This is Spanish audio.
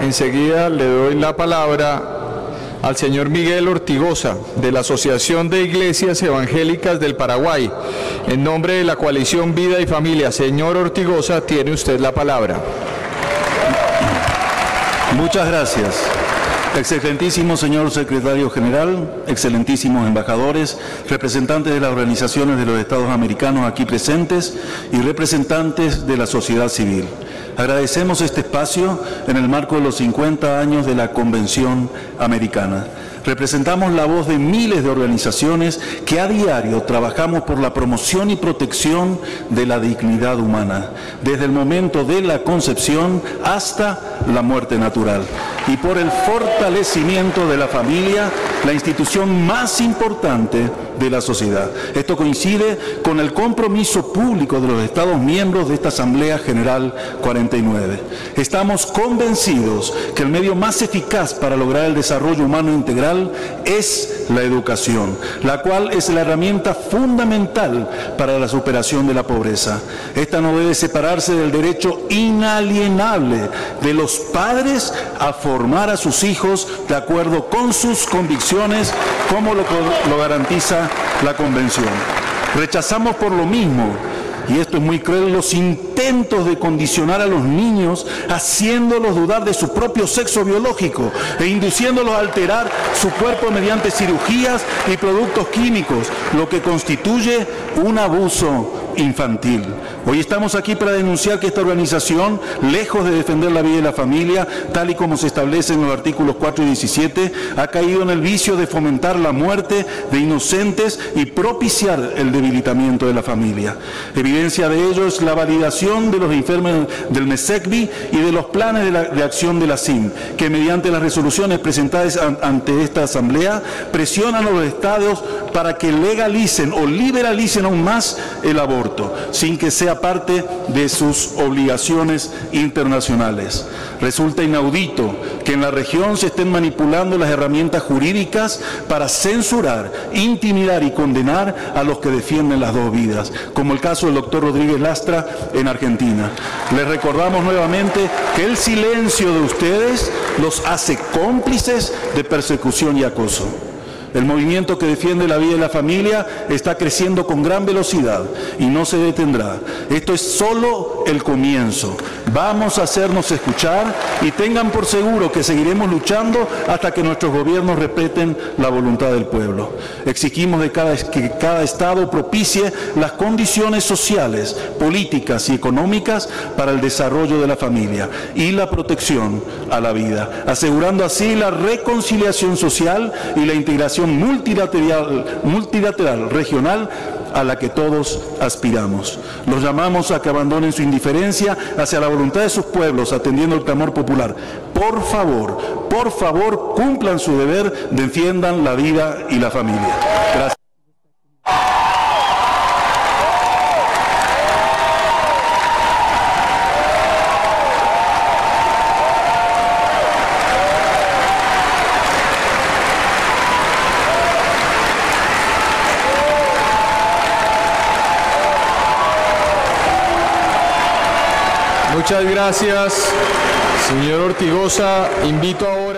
enseguida le doy la palabra al señor Miguel Ortigosa, de la Asociación de Iglesias Evangélicas del Paraguay, en nombre de la coalición Vida y Familia. Señor Ortigosa, tiene usted la palabra. Muchas gracias. Excelentísimo señor secretario general, excelentísimos embajadores, representantes de las organizaciones de los Estados americanos aquí presentes y representantes de la sociedad civil. Agradecemos este espacio en el marco de los 50 años de la Convención Americana. Representamos la voz de miles de organizaciones que a diario trabajamos por la promoción y protección de la dignidad humana, desde el momento de la concepción hasta la muerte natural, y por el fortalecimiento de la familia, la institución más importante de la sociedad. Esto coincide con el compromiso público de los Estados miembros de esta Asamblea General 49. Estamos convencidos que el medio más eficaz para lograr el desarrollo humano integral es la educación, la cual es la herramienta fundamental para la superación de la pobreza. Esta no debe separarse del derecho inalienable de los padres a formar a sus hijos de acuerdo con sus convicciones, como lo garantiza la Convención. Rechazamos por lo mismo, y esto es muy cruel, los intentos de condicionar a los niños haciéndolos dudar de su propio sexo biológico e induciéndolos a alterar su cuerpo mediante cirugías y productos químicos, lo que constituye un abuso infantil. Hoy estamos aquí para denunciar que esta organización, lejos de defender la vida y la familia, tal y como se establece en los artículos 4 y 17, ha caído en el vicio de fomentar la muerte de inocentes y propiciar el debilitamiento de la familia. Evidencia de ello es la validación de los informes del MESECBI y de los planes de acción de la CIM, que mediante las resoluciones presentadas ante esta Asamblea presionan a los estados para que legalicen o liberalicen aún más el aborto, sin que sea parte de sus obligaciones internacionales. Resulta inaudito que en la región se estén manipulando las herramientas jurídicas para censurar, intimidar y condenar a los que defienden las dos vidas, como el caso del doctor Rodríguez Lastra en Argentina. Les recordamos nuevamente que el silencio de ustedes los hace cómplices de persecución y acoso. El movimiento que defiende la vida y la familia está creciendo con gran velocidad y no se detendrá. Esto es solo el comienzo. Vamos a hacernos escuchar y tengan por seguro que seguiremos luchando hasta que nuestros gobiernos respeten la voluntad del pueblo. Exigimos que cada Estado propicie las condiciones sociales, políticas y económicas para el desarrollo de la familia y la protección a la vida, asegurando así la reconciliación social y la integración multilateral regional a la que todos aspiramos. Los llamamos a que abandonen su indiferencia hacia la voluntad de sus pueblos, atendiendo el clamor popular. Por favor, cumplan su deber, defiendan la vida y la familia. Gracias. Muchas gracias, señor Ortigosa. Invito ahora